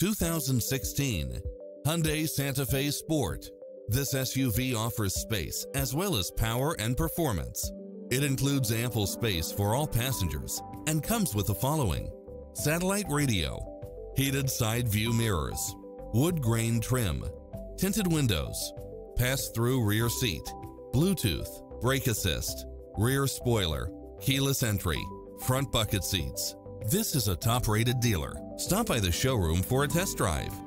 2016 Hyundai Santa Fe Sport. This SUV offers space as well as power and performance. It includes ample space for all passengers and comes with the following: satellite radio, heated side view mirrors, wood grain trim, tinted windows, pass-through rear seat, Bluetooth, brake assist, rear spoiler, keyless entry, front bucket seats. This is a top-rated dealer. Stop by the showroom for a test drive.